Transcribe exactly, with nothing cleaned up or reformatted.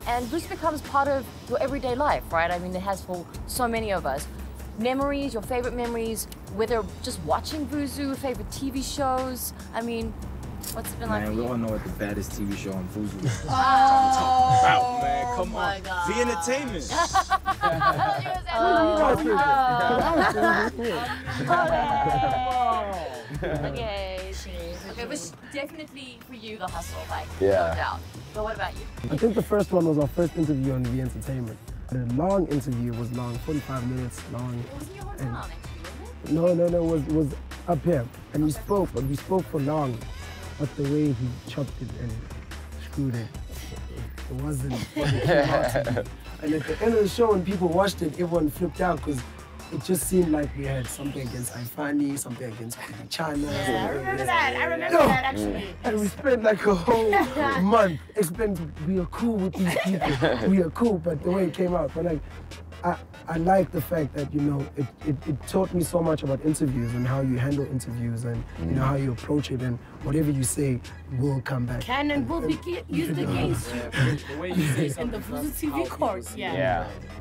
and Vuzu becomes part of your everyday life, right? I mean, it has for so many of us. Memories, your favorite memories, whether just watching Vuzu, favorite T V shows. I mean, what's it been like Man, for we you? all know what the baddest T V show on Vuzu is. Oh, About, man, come my on. God. The entertainment. Okay, okay, but definitely for you the hustle, like Yeah. no doubt. But what about you? I think the first one was our first interview on The Entertainment. The long interview was long, forty-five minutes long. It wasn't your hometown, actually, wasn't it? No, no, no, it was, it was up here. And we spoke, but we spoke for long. But the way he chopped it and screwed it, it wasn't what it came out to be. And at the end of the show, when people watched it, everyone flipped out because it just seemed like we had something against Ifani, something against China. Yeah, I remember that. I remember No. that, actually. And we spent like a whole month explaining we are cool with these people. We are cool, but the way it came out. But like, I, I like the fact that, you know, it, it, it taught me so much about interviews and how you handle interviews and, you know, how you approach it and whatever you say will come back. Can and will be used against you The way you say in the Vuzu T V course. Yeah. Yeah.